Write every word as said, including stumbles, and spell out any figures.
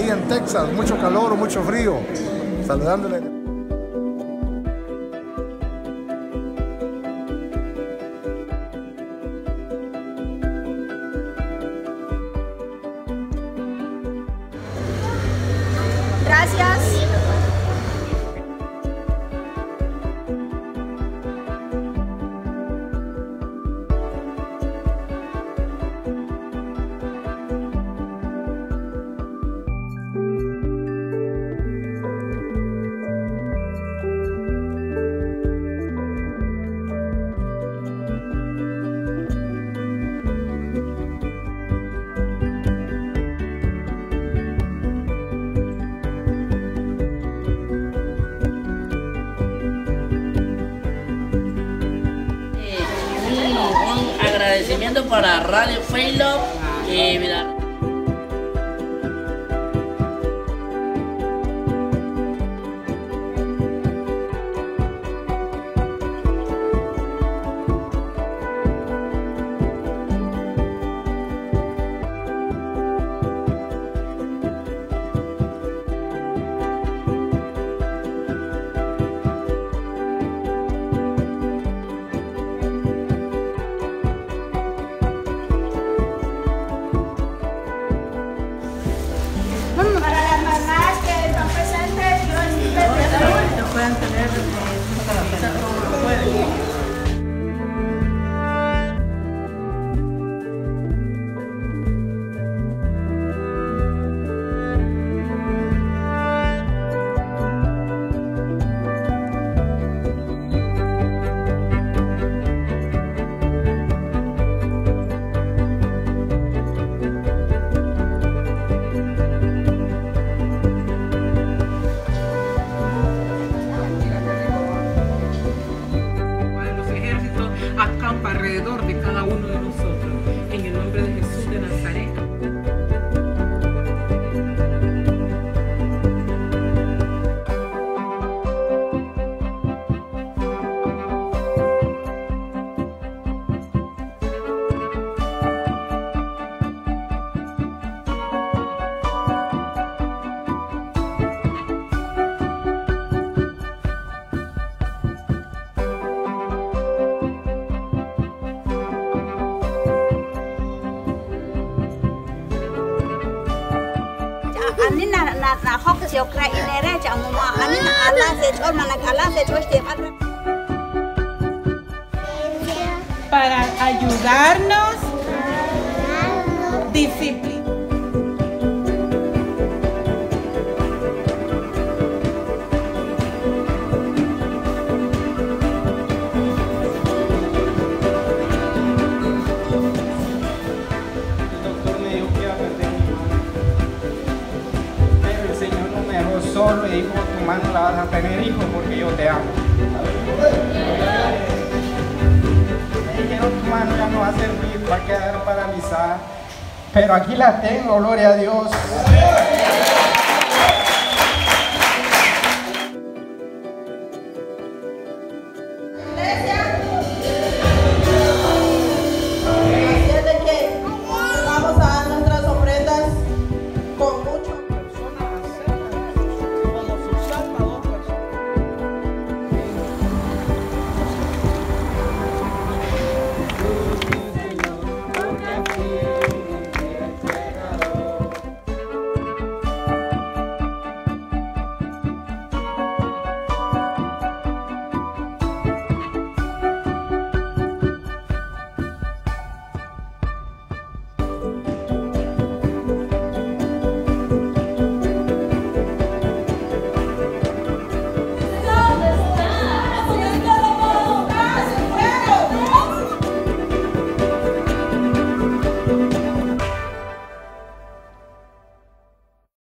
aquí en Texas, mucho calor o mucho frío. Saludándole. Gracias. Agradecimiento para Radio Failop y mira. Para las mamás que están presentes, yo estoy que puedan tener eh, como pueden. Acampa alrededor de cada uno de nosotros, en el nombre de Jesús de Nazaret. Ani na na na hok siêu krai inere chang mo ani na Allah se chol mana Allah se chol este padre. Para ayudarnos, disciplina. Solo y dijo, tu mano la vas a tener, hijo, porque yo te amo. Me dijeron, tu mano ya no va a servir, va a quedar paralizada. Pero aquí la tengo, gloria a Dios.